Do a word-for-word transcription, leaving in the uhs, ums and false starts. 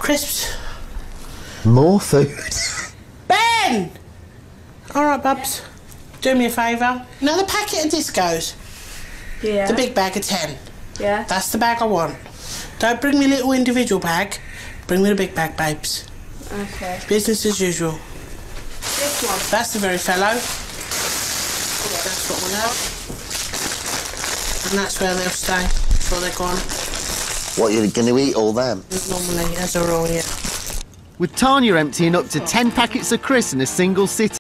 crisps. More food. Ben! All right, Bubs. Do me a favour. Another packet of discos. Yeah. The big bag of ten. Yeah. That's the bag I want. Don't bring me a little individual bag. Bring me the big bag, babes. Okay. Business as usual. This one. That's the very fellow. That's what we'll have. And that's where they'll stay before they're gone. What, you're going to eat all them? Normally, as a rule, yeah. With Tanya emptying up to ten packets of crisps in a single sitting.